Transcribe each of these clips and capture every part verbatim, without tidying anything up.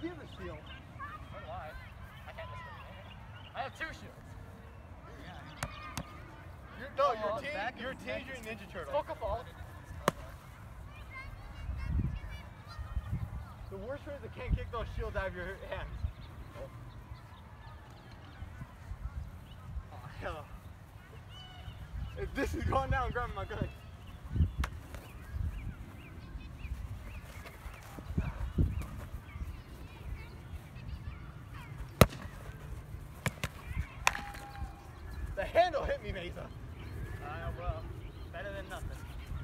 You have a shield. So do I. I can't discriminate. I have two shields. You're, no, Oh, you're the teen, back you're of the Teenage neck Mutant Ninja Turtle. Focal fault. The worst one is they can't kick those shields out of your hands. Oh, hell. If this is going down, grab my gun. The handle hit me, Mesa. Uh, well, better than nothing.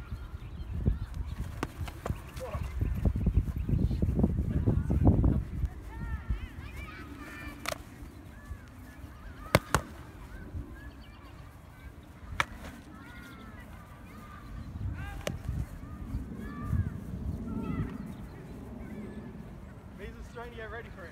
Whoa. Mesa's trying to get ready for it.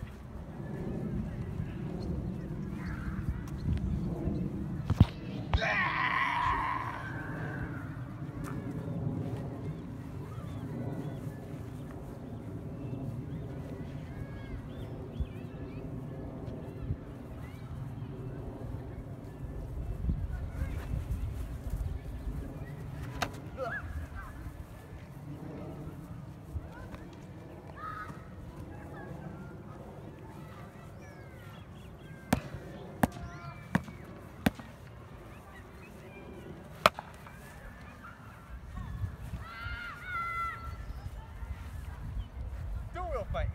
Dual fight.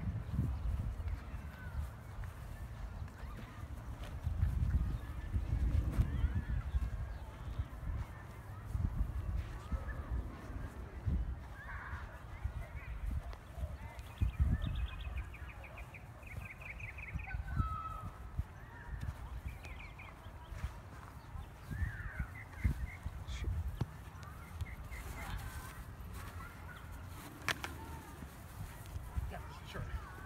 Yeah, sure.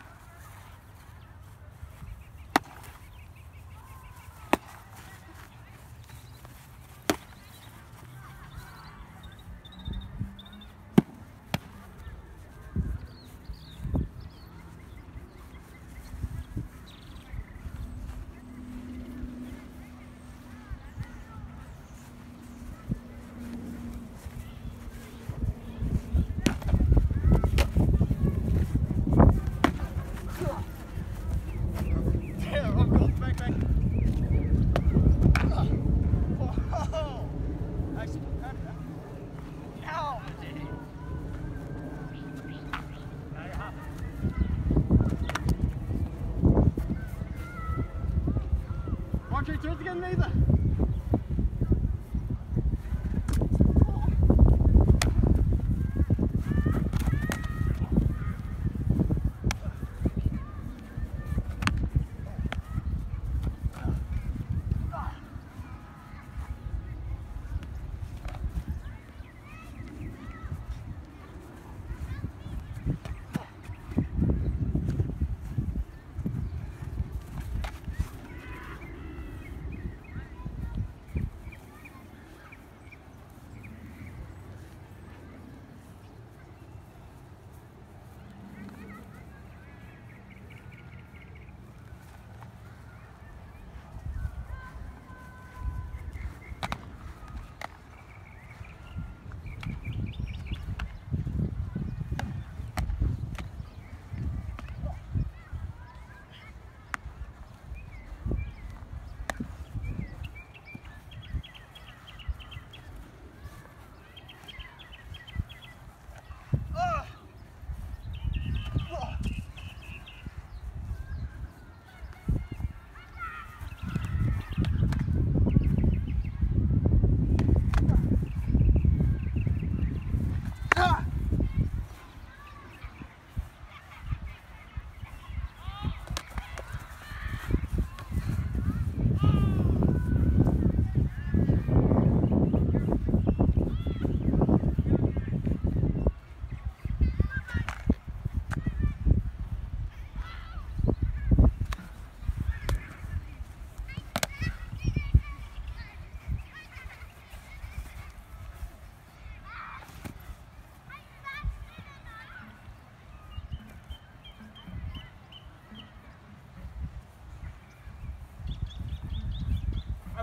Damn, I'm going back, back. Whoa! Actually, Ow, dude. Now you're hopping. watch your turns again, Mesa.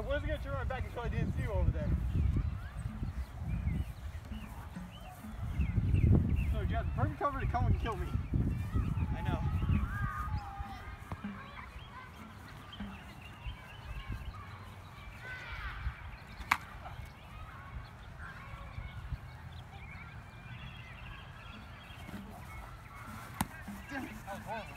wasn't gonna turn my back until I didn't see you over there. So you have the perfect cover to come and kill me. I know. Damn it. That was horrible.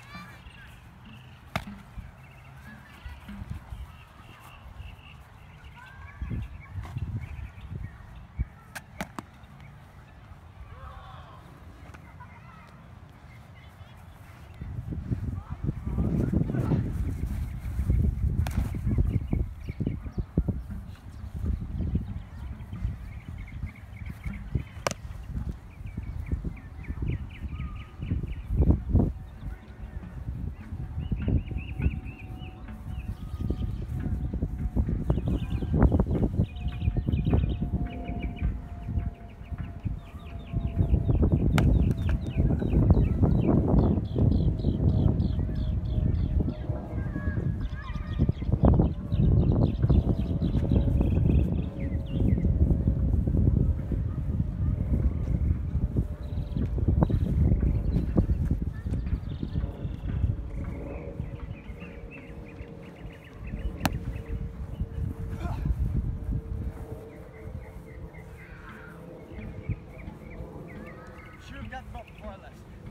Should have got the belt before I left.